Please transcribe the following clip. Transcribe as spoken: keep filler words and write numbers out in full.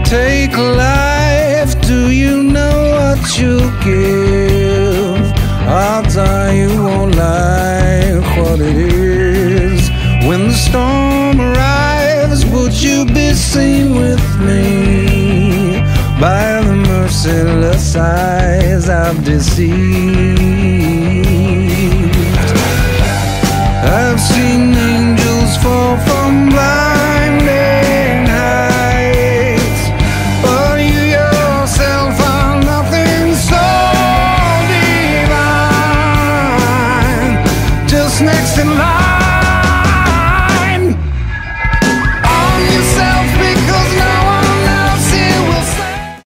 take life, do you know what you'll give? Odds are you won't like what it is. When the storm arrives, would you be seen with me by the merciless eyes I've deceived? I've seen